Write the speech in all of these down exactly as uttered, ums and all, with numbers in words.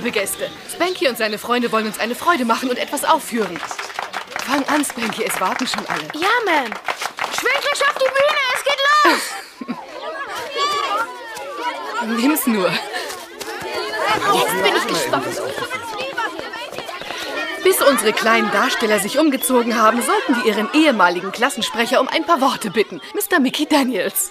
liebe Gäste. Spanky und seine Freunde wollen uns eine Freude machen und etwas aufführen. Fang an, Spanky, es warten schon alle. Ja, Ma'am. Schwenklitsch auf die Bühne, es geht los! Nimm's nur. Jetzt bin ich gespannt. Bis unsere kleinen Darsteller sich umgezogen haben, sollten wir ihren ehemaligen Klassensprecher um ein paar Worte bitten. Mister Mickey Daniels.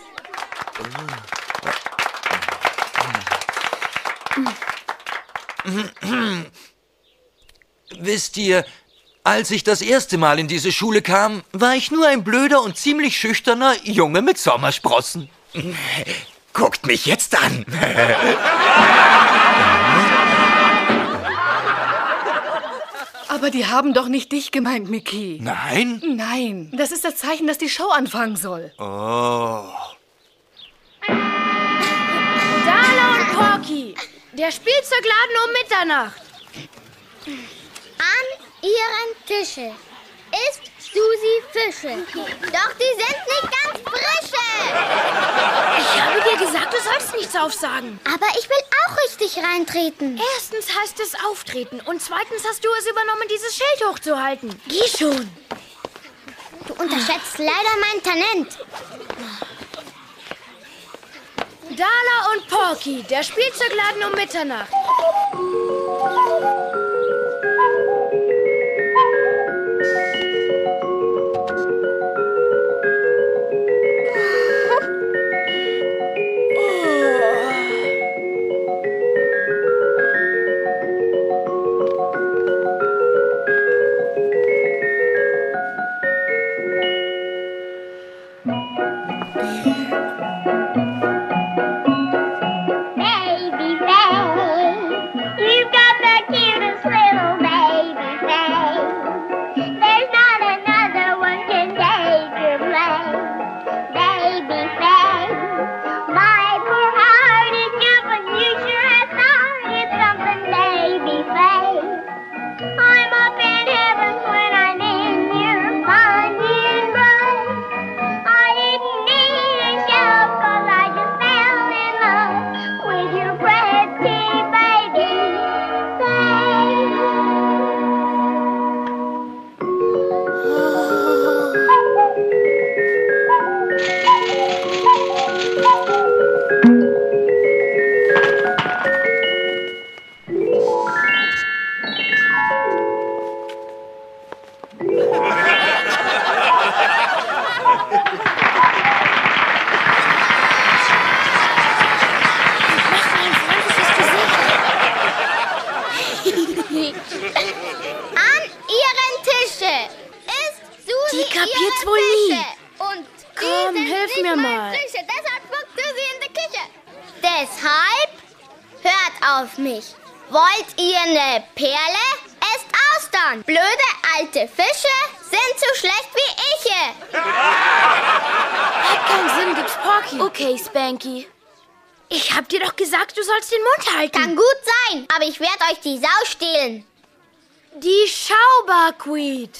Wisst ihr, als ich das erste Mal in diese Schule kam, war ich nur ein blöder und ziemlich schüchterner Junge mit Sommersprossen. Guckt mich jetzt an. Aber die haben doch nicht dich gemeint, Mickey. Nein? Nein, das ist das Zeichen, dass die Show anfangen soll. Oh. Darla und Porky, der Spielzeugladen um Mitternacht. An ihren Tische ist Susi Fische. Doch die sind nicht ganz frische. Ich habe dir gesagt, du sollst nichts aufsagen. Aber ich will auch richtig reintreten. Erstens heißt es auftreten und zweitens hast du es übernommen, dieses Schild hochzuhalten. Geh schon. Du unterschätzt leider mein Talent. Darla und Porky, der Spielzeugladen um Mitternacht. An ihren Tische ist Susi Die kapiert's ihre wohl nie. Fische. Und die Komm, sind hilf nicht mir mal mal. Frische. Deshalb spuckt Susi in die Küche. Deshalb hört auf mich. Wollt ihr eine Perle? Esst Austern. Blöde alte Fische sind so schlecht wie ich. Hat keinen Sinn, gibt's Porky. Okay, Spanky. Ich hab dir doch gesagt, du sollst den Mund halten. Kann gut sein, aber ich werde euch die Sau stehlen. Die Schauberqueet.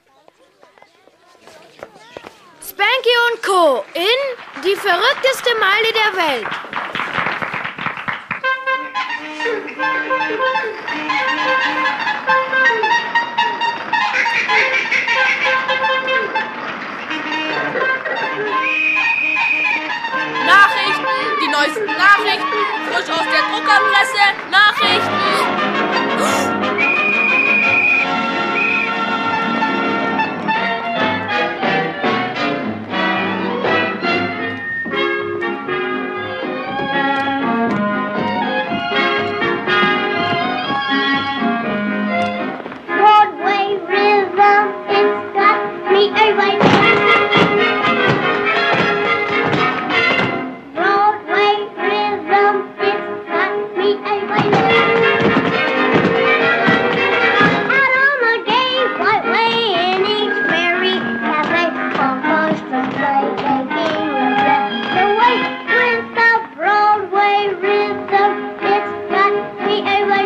Spanky und Co. in die verrückteste Meile der Welt. Nachrichten, die neuesten Nachrichten, frisch aus der Druckerpresse, Nachrichten. Broadway rhythm, it's got me away. Broadway rhythm, it's got me away. Out on the gay white way in each merry cafe, orchestra play the game of that. The way with the Broadway rhythm, it's got me away.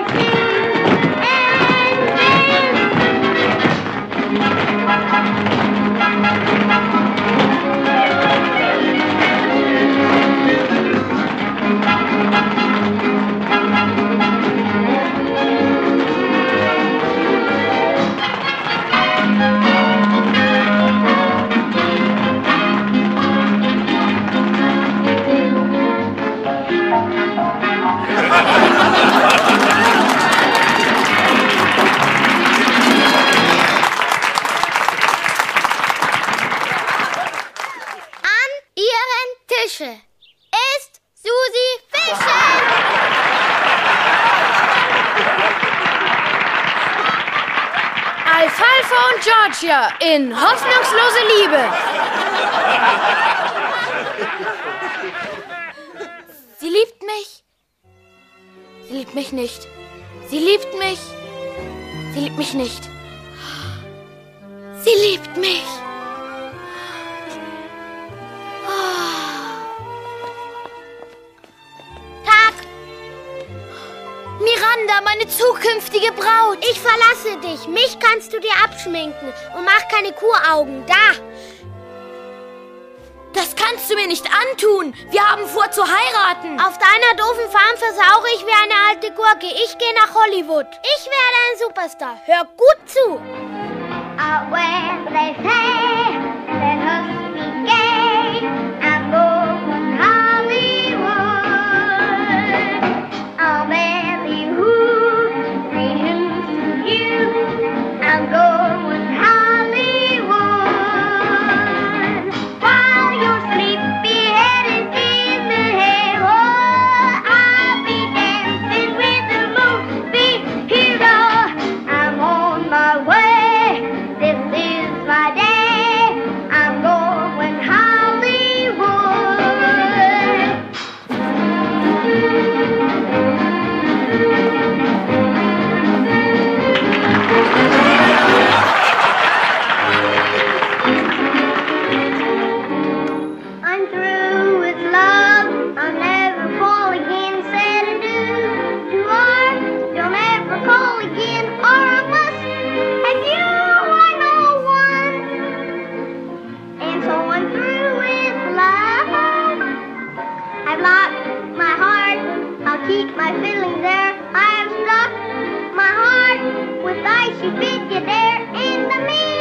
Sing and dance. Fische ist Susi Fischer. Alfalfa und Georgia in Hoffnungslose Liebe. Sie liebt mich. Sie liebt mich nicht. Sie liebt mich. Sie liebt mich nicht. Sie liebt mich. Tag. Miranda, meine zukünftige Braut. Ich verlasse dich. Mich kannst du dir abschminken. Und mach keine Kuhaugen. Da. Das kannst du mir nicht antun. Wir haben vor zu heiraten. Auf deiner doofen Farm versauche ich wie eine alte Gurke. Ich gehe nach Hollywood. Ich werde ein Superstar. Hör gut zu. Out where they say, let us be gay and go to Hollywood. I'll marry who reasons to you and go with Hollywood. While your sleepy head is in the hay, oh, I'll be dancing with the movie hero. I'm on my way. This is my day. I'm going Hollywood. I'm through with love. I'll never fall again. Said adieu to our. You'll never call again, or I must. And you are no one. And so I'm through with love. I've locked my heart. I'll keep my feelings there. I have struck my heart with ice. You fit you there in the mirror.